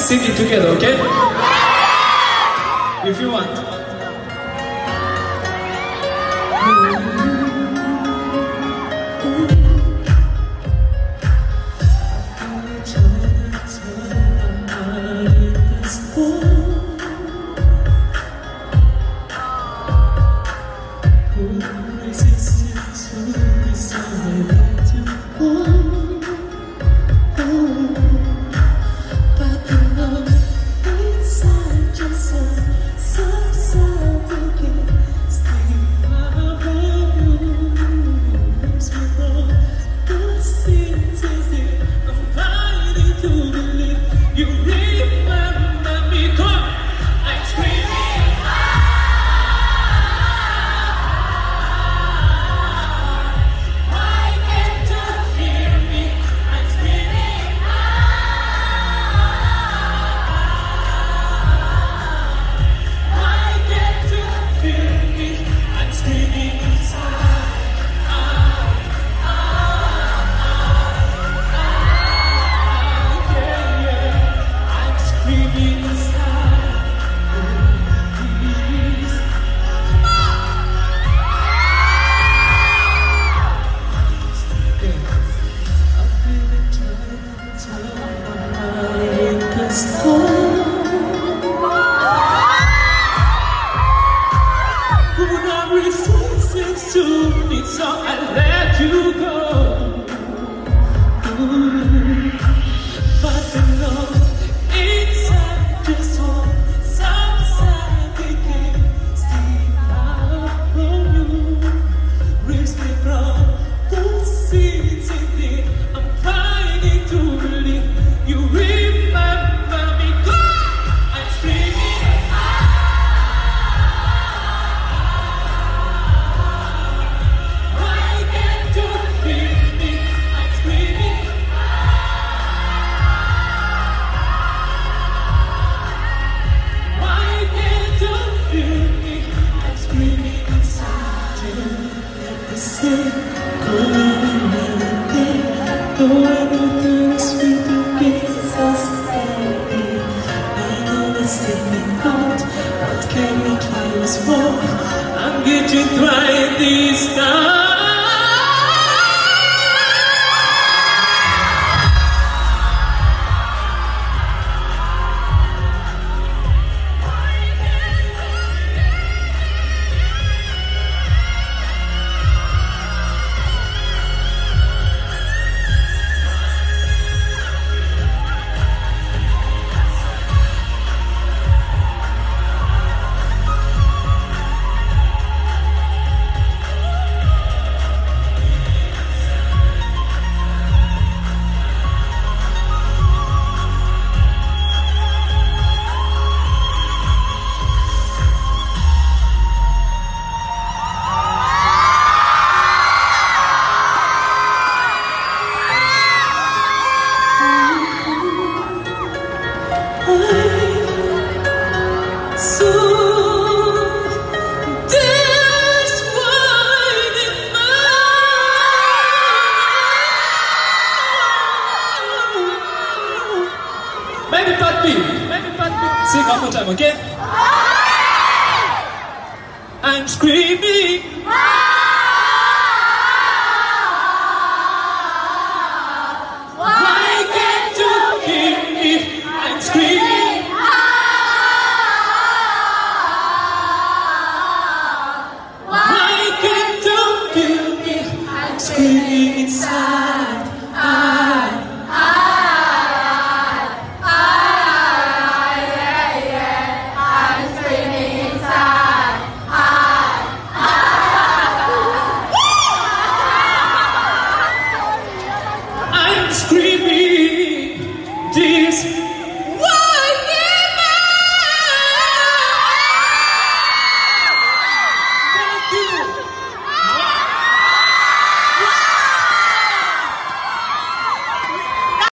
sing it together, okay? If you want. So I let you go. But the love inside your soul, sometimes it can steal out from you. Rips me from the seeds in I'm trying to believe you remember me. I'm screaming. What can we try this for? I'm getting try this time. Sing one more time, okay? I'm screaming. Why can't you hear me? I'm screaming. Why can't you hear me? I'm screaming inside.